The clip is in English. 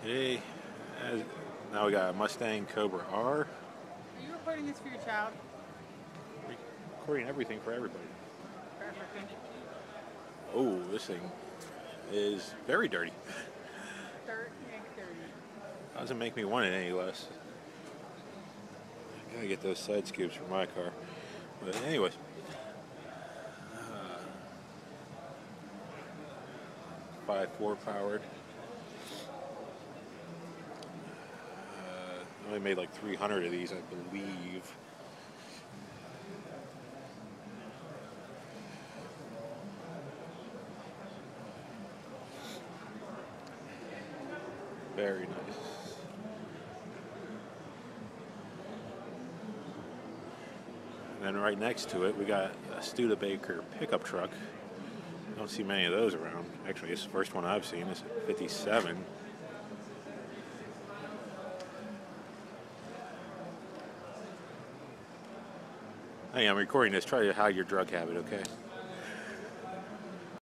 Hey, now we got a Mustang Cobra R. Are you recording this for your child? Recording everything for everybody. Perfect. Oh, this thing is very dirty. Dirt and dirty. Doesn't make me want it any less. Gotta get those side scoops for my car. But anyways, 5.4 powered. I only made like 300 of these, I believe. Very nice. And then right next to it, we got a Studebaker pickup truck. I don't see many of those around. Actually, it's the first one I've seen. It's a 57. Hey, I'm recording this. Try to hide your drug habit, okay?